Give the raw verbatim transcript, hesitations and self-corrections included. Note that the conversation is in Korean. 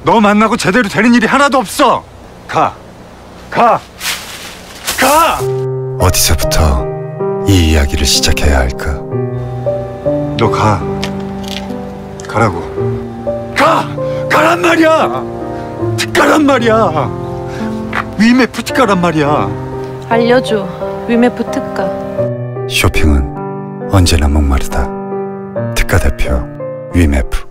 너 만나고 제대로 되는 일이 하나도 없어. 가. 가. 가! 어디서부터 이 이야기를 시작해야 할까? 너 가. 가라고. 가! 가란 말이야! 가란 말이야! 위메프 가란 말이야. 알려줘. 위메프 특가. 쇼핑은 언제나 목마르다. 특가 대표 위메프.